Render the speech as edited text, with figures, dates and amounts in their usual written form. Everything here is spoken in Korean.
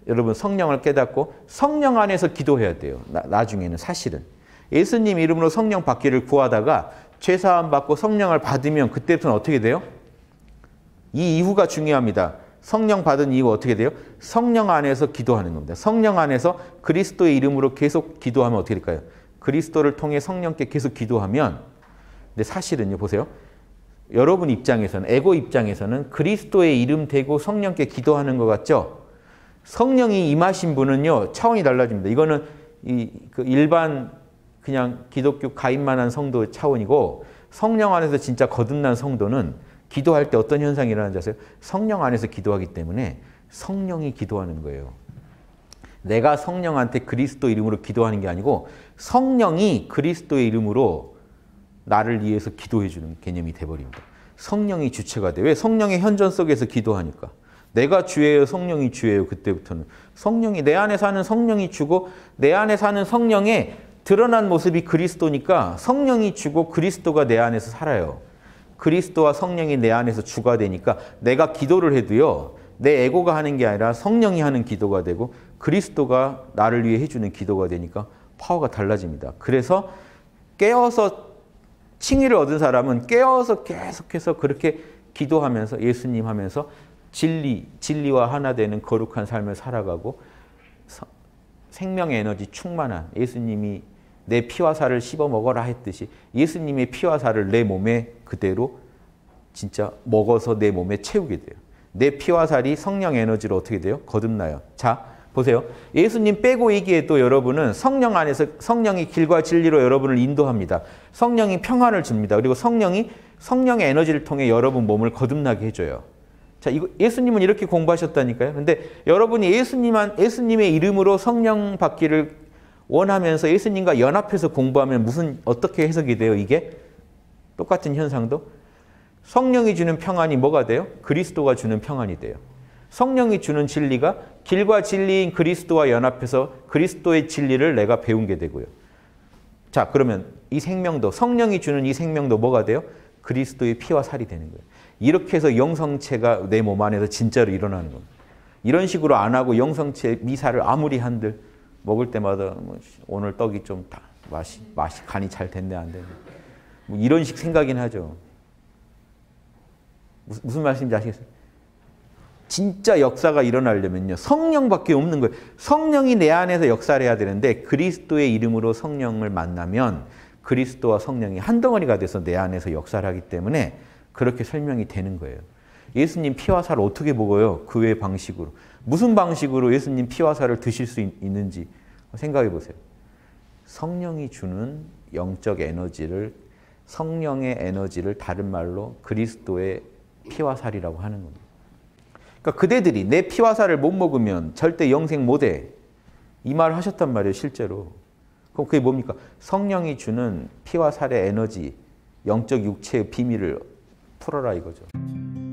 여러분 성령을 깨닫고 성령 안에서 기도해야 돼요. 나중에는 사실은. 예수님 이름으로 성령 받기를 구하다가 죄사함 받고 성령을 받으면 그때부터는 어떻게 돼요? 이 이후가 중요합니다. 성령 받은 이후 어떻게 돼요? 성령 안에서 기도하는 겁니다. 성령 안에서 그리스도의 이름으로 계속 기도하면 어떻게 될까요? 그리스도를 통해 성령께 계속 기도하면, 근데 사실은요, 보세요. 여러분 입장에서는, 에고 입장에서는 그리스도의 이름 대고 성령께 기도하는 것 같죠? 성령이 임하신 분은요, 차원이 달라집니다. 이거는 그 일반 그냥 기독교 가입만한 성도 차원이고, 성령 안에서 진짜 거듭난 성도는 기도할 때 어떤 현상이 일어나는지 아세요? 성령 안에서 기도하기 때문에 성령이 기도하는 거예요. 내가 성령한테 그리스도 이름으로 기도하는 게 아니고 성령이 그리스도의 이름으로 나를 위해서 기도해 주는 개념이 돼버립니다. 성령이 주체가 돼. 왜? 성령의 현존 속에서 기도하니까. 내가 주예요, 성령이 주예요. 그때부터는 성령이, 내 안에 사는 성령이 주고 내 안에 사는 성령의 드러난 모습이 그리스도니까 성령이 주고 그리스도가 내 안에서 살아요. 그리스도와 성령이 내 안에서 주가 되니까 내가 기도를 해도요, 내 에고가 하는 게 아니라 성령이 하는 기도가 되고 그리스도가 나를 위해 해주는 기도가 되니까 파워가 달라집니다. 그래서 깨어서 칭의를 얻은 사람은 깨어서 계속해서 그렇게 기도하면서 예수님 하면서 진리와 하나 되는 거룩한 삶을 살아가고 생명의 에너지 충만한, 예수님이 내 피와 살을 씹어 먹어라 했듯이 예수님의 피와 살을 내 몸에 그대로 진짜 먹어서 내 몸에 채우게 돼요. 내 피와 살이 성령 에너지로 어떻게 돼요? 거듭나요. 자, 보세요. 예수님 빼고 얘기해도 여러분은 성령 안에서, 성령이 길과 진리로 여러분을 인도합니다. 성령이 평안을 줍니다. 그리고 성령이 성령의 에너지를 통해 여러분 몸을 거듭나게 해줘요. 자, 이거 예수님은 이렇게 공부하셨다니까요. 근데 여러분이 예수님의 이름으로 성령 받기를 원하면서 예수님과 연합해서 공부하면 어떻게 해석이 돼요? 이게 똑같은 현상도 성령이 주는 평안이 뭐가 돼요? 그리스도가 주는 평안이 돼요. 성령이 주는 진리가 길과 진리인 그리스도와 연합해서 그리스도의 진리를 내가 배운 게 되고요. 자, 그러면 이 생명도, 성령이 주는 이 생명도 뭐가 돼요? 그리스도의 피와 살이 되는 거예요. 이렇게 해서 영성체가 내 몸 안에서 진짜로 일어나는 겁니다. 이런 식으로 안 하고 영성체 미사를 아무리 한들 먹을 때마다 뭐 오늘 떡이 좀 맛이 간이 잘 됐네 안 됐네 뭐 이런 식 생각이긴 하죠. 무슨 말씀인지 아시겠어요? 진짜 역사가 일어나려면요, 성령밖에 없는 거예요. 성령이 내 안에서 역사를 해야 되는데 그리스도의 이름으로 성령을 만나면 그리스도와 성령이 한 덩어리가 돼서 내 안에서 역사를 하기 때문에 그렇게 설명이 되는 거예요. 예수님 피와 살을 어떻게 먹어요? 그 외의 방식으로. 무슨 방식으로 예수님 피와 살을 드실 수 있는지 생각해 보세요. 성령이 주는 영적 에너지를, 성령의 에너지를 다른 말로 그리스도의 피와 살이라고 하는 겁니다. 그러니까 그대들이 내 피와 살을 못 먹으면 절대 영생 못해. 이 말을 하셨단 말이에요, 실제로. 그럼 그게 뭡니까? 성령이 주는 피와 살의 에너지, 영적 육체의 비밀을 풀어라 이거죠.